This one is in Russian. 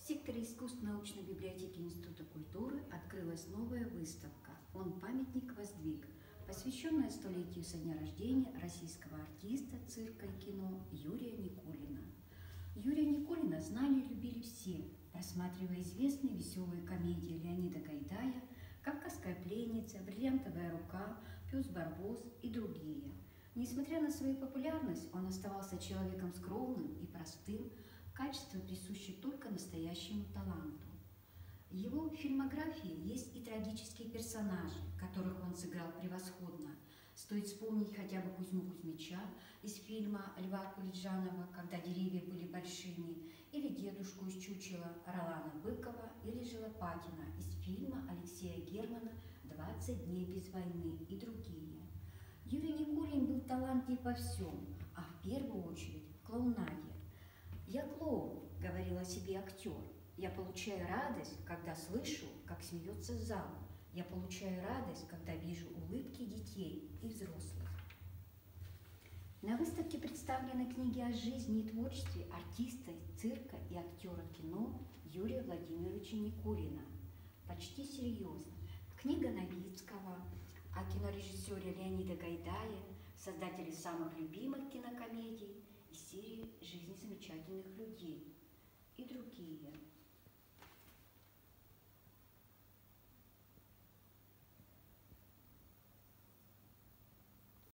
В секторе искусств научной библиотеки Института культуры открылась новая выставка «Он памятник воздвиг», посвященная столетию со дня рождения российского артиста цирка и кино Юрия Никулина. Юрия Никулина знали и любили все, просматривая известные веселые комедии Леонида Гайдая «Кавказская пленница», «Бриллиантовая рука», «Пес Барбос» и другие. Несмотря на свою популярность, он оставался человеком скромным и простым, качество, присущее только настоящему таланту. В его фильмографии есть и трагические персонажи, которых он сыграл превосходно. Стоит вспомнить хотя бы Кузьму Кузьмича из фильма Льва Кулиджанова «Когда деревья были большими», или дедушку из чучела Ролана Быкова, или же Лопатина из фильма Алексея Германа «20 дней без войны» и другие. Юрий Никулин был талантлив во всем, а в первую очередь в клоунаде. «Я клоун», — говорил о себе актер. «Я получаю радость, когда слышу, как смеется зал. Я получаю радость, когда вижу улыбки детей и взрослых». На выставке представлены книги о жизни и творчестве артиста цирка и актера кино Юрия Владимировича Никулина. Почти серьезно. Книга Новицкого о кинорежиссере Леонида Гайдая, создателе самых любимых кинокомедий и серии «Жизнь замечательных людей» и другие.